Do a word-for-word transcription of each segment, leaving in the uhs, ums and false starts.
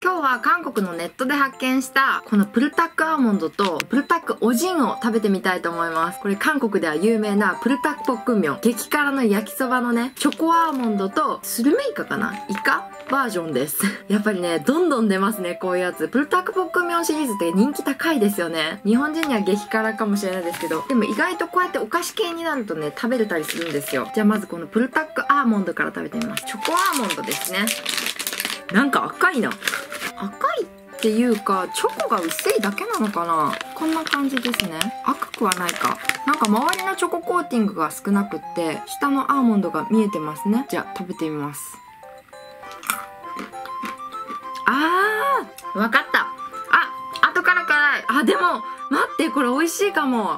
今日は韓国のネットで発見したこのプルタックアーモンドとプルタックおじんを食べてみたいと思います。これ韓国では有名なプルタックポックンミョン、激辛の焼きそばのね、チョコアーモンドとスルメイカかな、イカバージョンです。やっぱりね、どんどん出ますね、こういうやつ。プルタックポックンミョンシリーズって人気高いですよね。日本人には激辛かもしれないですけど、でも意外とこうやってお菓子系になるとね、食べれたりするんですよ。じゃあまずこのプルタックアーモンドから食べてみます。チョコアーモンドですね。なんか赤いな。赤いっていうか、チョコが薄いだけなのかな。こんな感じですね。赤くはないか。なんか周りのチョココーティングが少なくって、下のアーモンドが見えてますね。じゃあ食べてみます。あー、わかった。あ、後から辛い。あ、でも、待って、これ美味しいかも。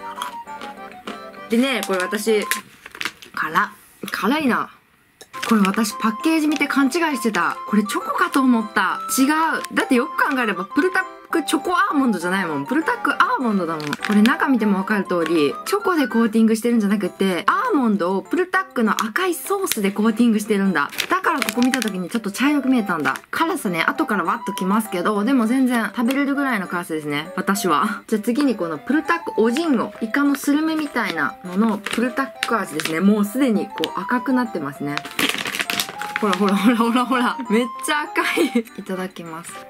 でね、これ私、辛、辛いな。これ私パッケージ見て勘違いしてた。これチョコかと思った。違う。だってよく考えればプルタックチョコアーモンドじゃないもん。プルタックアーモンドだもん。これ中見てもわかる通り、チョコでコーティングしてるんじゃなくて、アーモンドをプルタックの赤いソースでコーティングしてるんだ。だからここ見た時にちょっと茶色く見えたんだ。辛さね、後からワッときますけど、でも全然食べれるぐらいの辛さですね。私は。じゃあ次にこのプルタックおじんを、イカのスルメみたいなののプルタック味ですね。もうすでにこう赤くなってますね。ほらほらほらほらほら。めっちゃ赤い。いただきます。ん？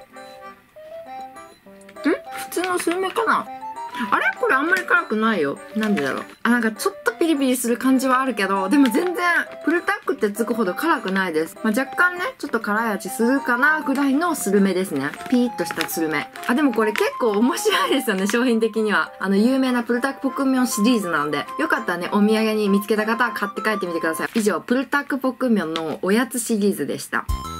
普通のスルメかな？あれこれあんまり辛くないよ。なんでだろう。あ、なんかちょっとピリピリする感じはあるけど、でも全然、プルタックってつくほど辛くないです。まあ、若干ね、ちょっと辛い味するかなぐらいのスルメですね。ピーッとしたスルメ。あ、でもこれ結構面白いですよね、商品的には。あの、有名なプルタックポックンミョンシリーズなんで、よかったらね、お土産に見つけた方は買って帰ってみてください。以上、プルタックポックンミョンのおやつシリーズでした。